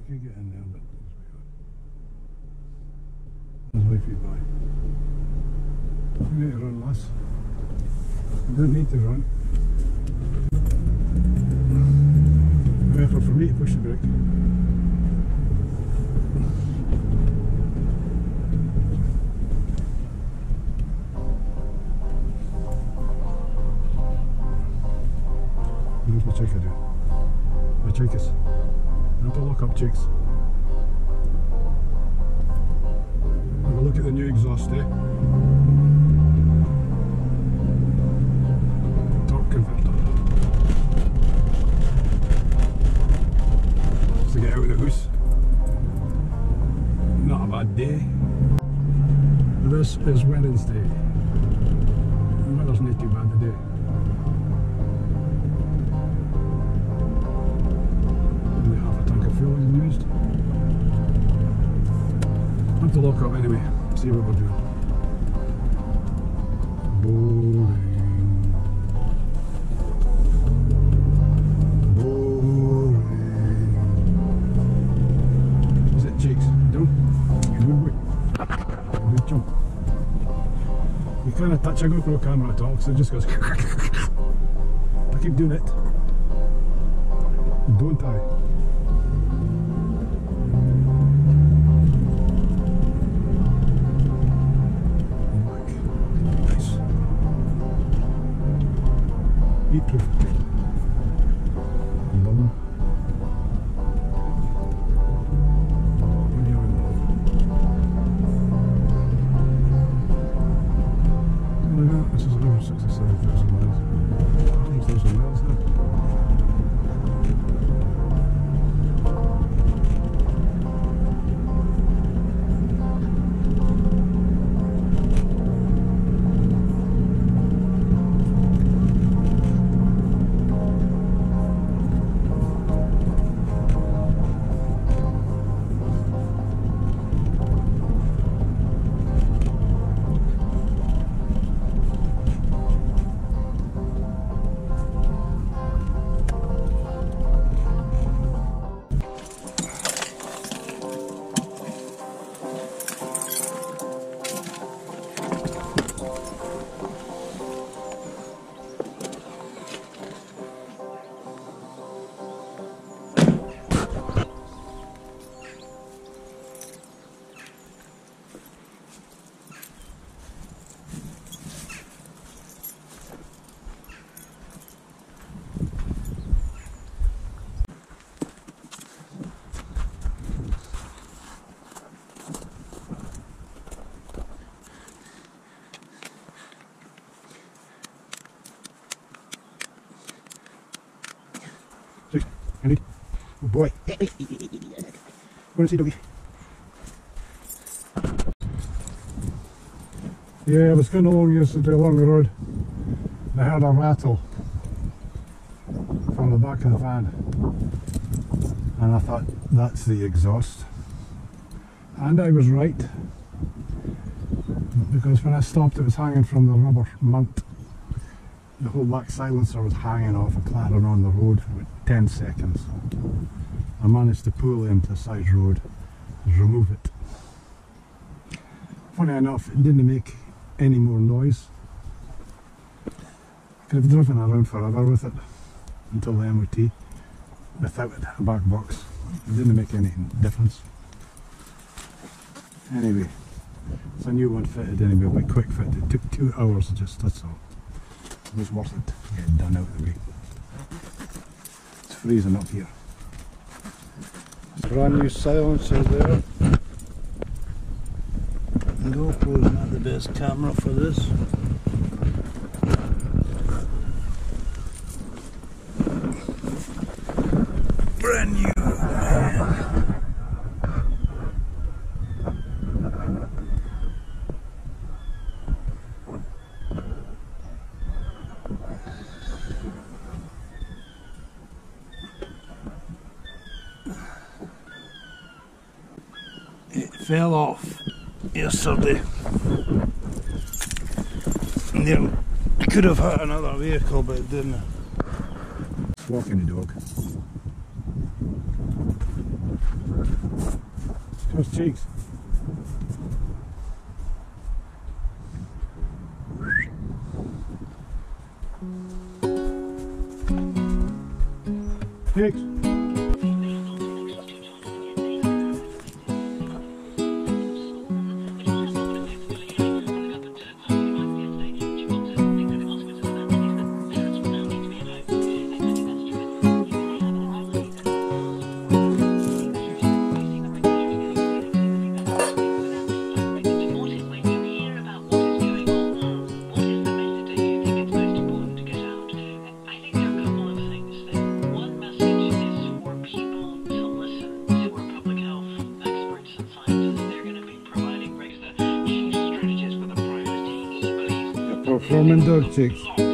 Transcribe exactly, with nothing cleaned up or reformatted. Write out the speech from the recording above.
could get in there, but there's wifey by. You need to run less. You don't need to run. No effort for me to push the brake. Where's my chick doing? My chickies. Not to lock up chicks. Have a look at the new exhaust, eh? Torque converter. Just to get out of the house. Not a bad day. This is Wednesday. The weather's not too bad today. Only half a tank of fuel is used. I have to lock up anyway, see what we're doing. Boring. Boring. Is it cheeks? Don't? Good boy. Good jump. You kind of touch a GoPro camera at all, so it just goes. I keep doing it. Don't I? Heat-proof. Bum. Look at that, this is over sixty-seven thousand miles. sixty thousand miles now. Andy. Oh boy. Go and see doggy. Yeah, I was going along yesterday along the road. I heard a rattle from the back of the van. And I thought, that's the exhaust. And I was right. Because when I stopped, it was hanging from the rubber mount. The whole back silencer was hanging off a clattering on the road for about ten seconds. I managed to pull into the side road and remove it. Funny enough, it didn't make any more noise. I could have driven around forever with it until the M O T without a back box. It didn't make any difference. Anyway, it's a new one fitted anyway, like quick fit. It took two hours just, that's all. It was worth it to get it done out of the way. It's freezing up here. Brand new silencer there. GoPro's not the best camera for this. Brand new. It fell off yesterday. Nearly could have hit another vehicle, but it didn't. Walking the dog. Here's Cheeks. Cheeks. Performing dog chicks.